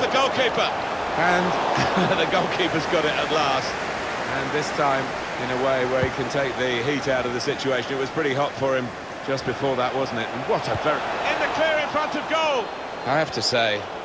the goalkeeper. And the goalkeeper's got it at last. And this time, in a way where he can take the heat out of the situation. It was pretty hot for him just before that, wasn't it? And what a very... In the clear in front of goal. I have to say,